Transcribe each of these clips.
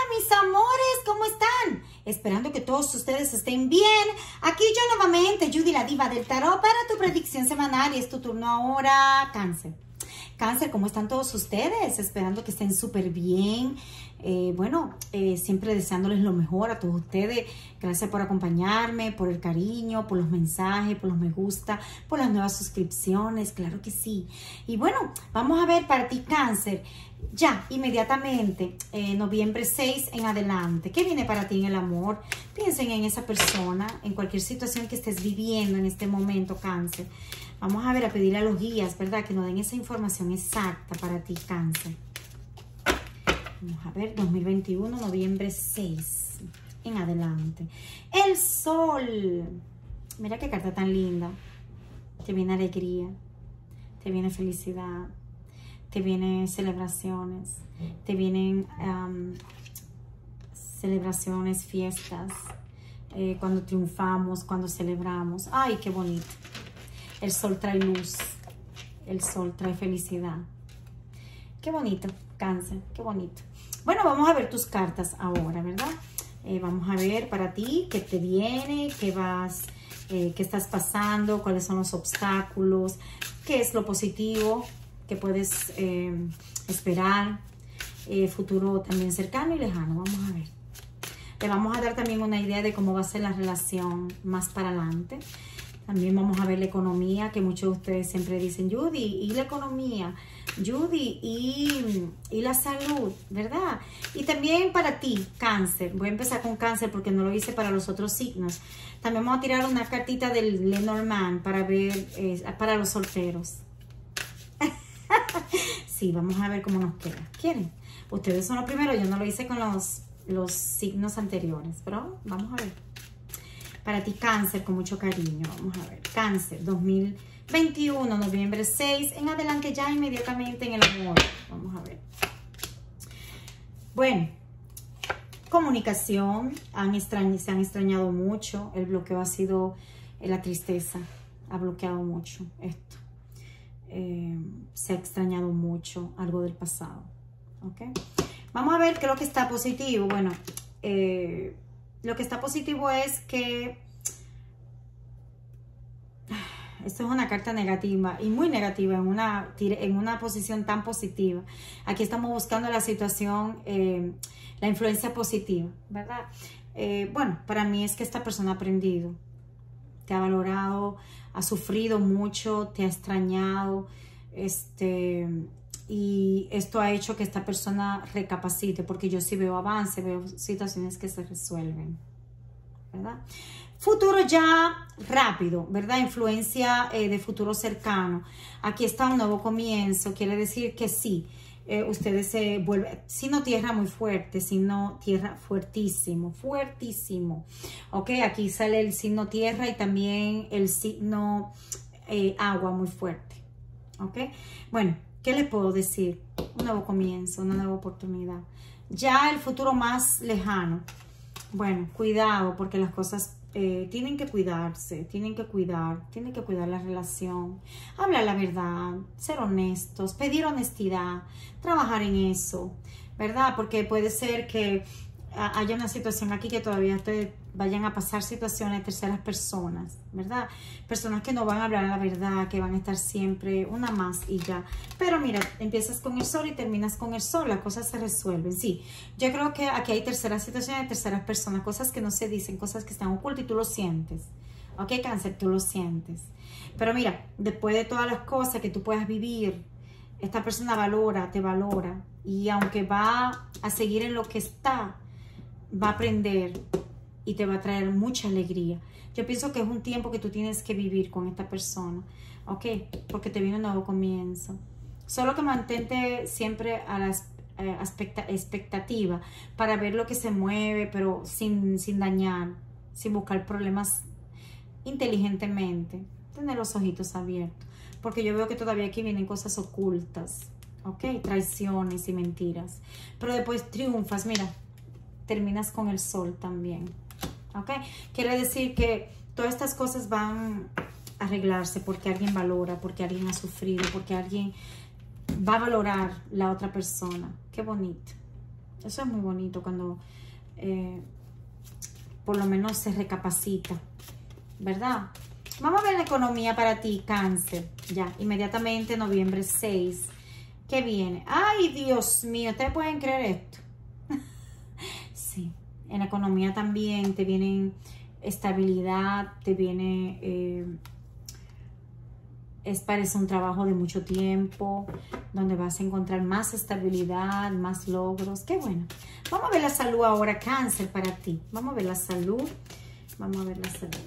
mis amores, ¿cómo están? Esperando que todos ustedes estén bien. Aquí yo nuevamente, Judy, la diva del tarot, para tu predicción semanal. Y es tu turno ahora, Cáncer. Cáncer, ¿cómo están todos ustedes? Esperando que estén súper bien. Siempre deseándoles lo mejor a todos ustedes. Gracias por acompañarme, por el cariño, por los mensajes, por los me gusta, por las nuevas suscripciones, claro que sí. Y bueno, vamos a ver para ti, Cáncer, ya, inmediatamente, noviembre 6 en adelante. ¿Qué viene para ti en el amor? Piensen en esa persona, en cualquier situación que estés viviendo en este momento, Cáncer. Vamos a ver, a pedirle a los guías, ¿verdad? Que nos den esa información exacta para ti, Cáncer. Vamos a ver, 2021, noviembre 6 en adelante. El sol. Mira qué carta tan linda. Te viene alegría, te viene felicidad, te vienen celebraciones, te vienen celebraciones, fiestas, cuando triunfamos, cuando celebramos. ¡Ay, qué bonito! El sol trae luz, el sol trae felicidad. Qué bonito, Cáncer, qué bonito. Bueno, vamos a ver tus cartas ahora, ¿verdad? Vamos a ver para ti qué te viene, qué estás pasando, cuáles son los obstáculos, qué es lo positivo que puedes esperar, futuro también cercano y lejano. Vamos a ver. Le vamos a dar también una idea de cómo va a ser la relación más para adelante. También vamos a ver la economía, que muchos de ustedes siempre dicen, Judy, y la economía, Judy, y la salud, ¿verdad? Y también para ti, Cáncer. Voy a empezar con Cáncer porque no lo hice para los otros signos. También vamos a tirar una cartita del Lenormand para ver, para los solteros. Sí, vamos a ver cómo nos queda. ¿Quieren? Ustedes son los primeros, yo no lo hice con los signos anteriores, pero vamos a ver. Para ti, Cáncer, con mucho cariño. Vamos a ver. Cáncer, 2021, noviembre 6. En adelante ya inmediatamente en el amor. Vamos a ver. Bueno, comunicación. Se han extrañado mucho. El bloqueo ha sido la tristeza. Ha bloqueado mucho esto. Se ha extrañado mucho algo del pasado. ¿Ok? Vamos a ver qué es lo que está positivo. Bueno, lo que está positivo es que esto es una carta negativa y muy negativa en una posición tan positiva. Aquí estamos buscando la situación, la influencia positiva, ¿verdad? Bueno, para mí es que esta persona ha aprendido, te ha valorado, ha sufrido mucho, te ha extrañado, y esto ha hecho que esta persona recapacite, porque yo sí veo avance, veo situaciones que se resuelven, ¿verdad? Futuro ya rápido, ¿verdad? Influencia de futuro cercano. Aquí está un nuevo comienzo, quiere decir que sí, ustedes se vuelven, signo tierra muy fuerte, signo tierra fuertísimo, fuertísimo. Ok, aquí sale el signo tierra y también el signo agua muy fuerte. Ok, bueno. ¿Qué les puedo decir? Un nuevo comienzo, una nueva oportunidad. Ya el futuro más lejano. Bueno, cuidado, porque las cosas tienen que cuidarse, tienen que cuidar la relación, hablar la verdad, ser honestos, pedir honestidad, trabajar en eso, ¿verdad? Porque puede ser que haya una situación aquí que todavía ustedes vayan a pasar situaciones de terceras personas, ¿verdad? Personas que no van a hablar la verdad, que van a estar siempre una más y ya. Pero mira, empiezas con el sol y terminas con el sol, las cosas se resuelven. Sí, yo creo que aquí hay terceras situaciones de terceras personas, cosas que no se dicen, cosas que están ocultas y tú lo sientes. ¿Ok, Cáncer? Tú lo sientes. Pero mira, después de todas las cosas que tú puedas vivir, esta persona te valora. Y aunque va a seguir en lo que está, va a aprender y te va a traer mucha alegría. Yo pienso que es un tiempo que tú tienes que vivir con esta persona, ¿ok? Porque te viene un nuevo comienzo. Solo que mantente siempre a la expectativa para ver lo que se mueve, pero sin dañar, sin buscar problemas, inteligentemente. Tener los ojitos abiertos, porque yo veo que todavía aquí vienen cosas ocultas, ¿ok? Traiciones y mentiras. Pero después triunfas, mira. Terminas con el sol también, ¿ok? Quiere decir que todas estas cosas van a arreglarse porque alguien valora, porque alguien ha sufrido, porque alguien va a valorar la otra persona. Qué bonito. Eso es muy bonito cuando por lo menos se recapacita, ¿verdad? Vamos a ver la economía para ti, Cáncer. Ya, inmediatamente noviembre 6. ¿Qué viene? ¡Ay, Dios mío! ¿Ustedes pueden creer esto? Sí, en la economía también te viene estabilidad, te viene... parece un trabajo de mucho tiempo, donde vas a encontrar más estabilidad, más logros. ¡Qué bueno! Vamos a ver la salud ahora, Cáncer, para ti. Vamos a ver la salud. Vamos a ver la salud.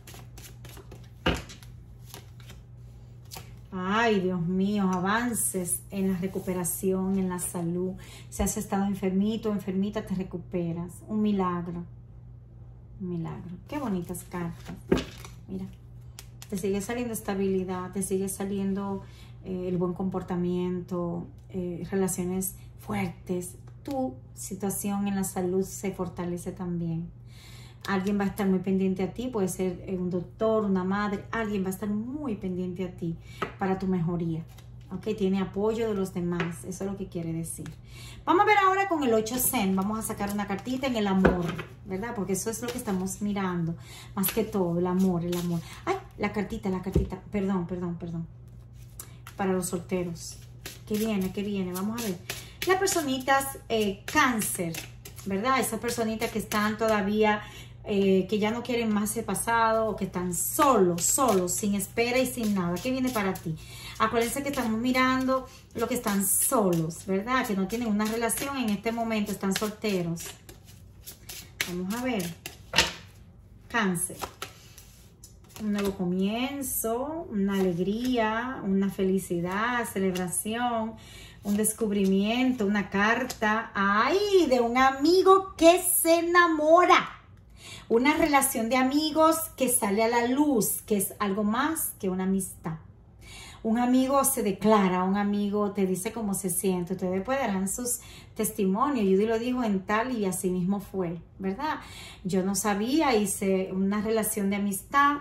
Ay, Dios mío, avances en la recuperación, en la salud. Si has estado enfermito o enfermita, te recuperas. Un milagro. Un milagro. Qué bonitas cartas. Mira, te sigue saliendo estabilidad, te sigue saliendo el buen comportamiento, relaciones fuertes. Tu situación en la salud se fortalece también. Alguien va a estar muy pendiente a ti, puede ser un doctor, una madre, alguien va a estar muy pendiente a ti para tu mejoría. ¿Ok? Tiene apoyo de los demás, eso es lo que quiere decir. Vamos a ver ahora con el 8 Zen, vamos a sacar una cartita en el amor, ¿verdad? Porque eso es lo que estamos mirando, más que todo, el amor, el amor. Ay, la cartita, perdón. Para los solteros. ¿Qué viene? Vamos a ver. Las personitas Cáncer, ¿verdad? Esas personitas que están todavía... que ya no quieren más el pasado o que están solos, sin espera y sin nada. ¿Qué viene para ti? Acuérdense que estamos mirando lo que están solos, ¿verdad? Que no tienen una relación en este momento, están solteros. Vamos a ver. Cáncer. Un nuevo comienzo, una alegría, una felicidad, celebración, un descubrimiento, una carta. ¡Ay! De un amigo que se enamora. Una relación de amigos que sale a la luz, que es algo más que una amistad. Un amigo se declara, un amigo te dice cómo se siente. Ustedes pues darán sus testimonios. Judy lo dijo en tal y así mismo fue, ¿verdad? Yo no sabía, hice una relación de amistad.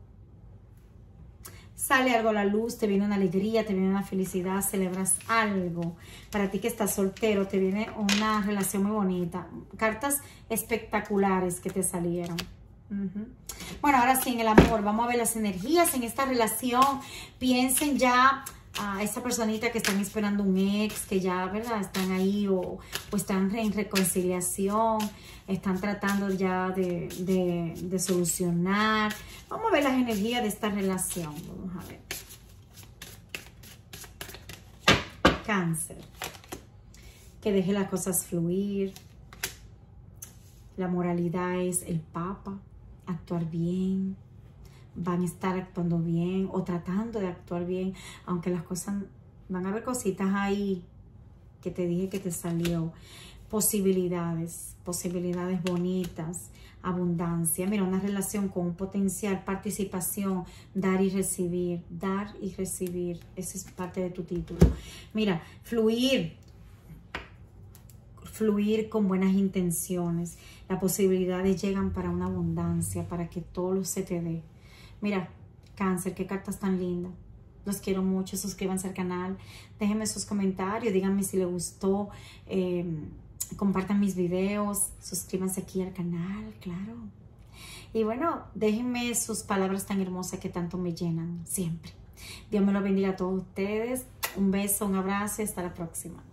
Sale algo a la luz, te viene una alegría, te viene una felicidad, celebras algo. Para ti que estás soltero, te viene una relación muy bonita. Cartas espectaculares que te salieron. Bueno, ahora sí, en el amor, vamos a ver las energías en esta relación. Piensen ya a esa personita que están esperando un ex, que ya, ¿verdad? Están ahí o están en reconciliación, están tratando ya de solucionar. Vamos a ver las energías de esta relación. Vamos a ver. Cáncer. Que deje las cosas fluir. La moralidad es el Papa. Actuar bien. Van a estar actuando bien o tratando de actuar bien, aunque las cosas, van a haber cositas ahí que te dije que te salió. Posibilidades bonitas, abundancia. Mira, una relación con un potencial, participación, dar y recibir. Esa es parte de tu título. Mira, fluir con buenas intenciones. Las posibilidades llegan para una abundancia, para que todo se te dé. Mira, Cáncer, qué cartas tan lindas. Los quiero mucho. Suscríbanse al canal. Déjenme sus comentarios. Díganme si les gustó. Compartan mis videos. Suscríbanse aquí al canal, claro. Y bueno, déjenme sus palabras tan hermosas que tanto me llenan siempre. Dios me lo bendiga a todos ustedes. Un beso, un abrazo y hasta la próxima.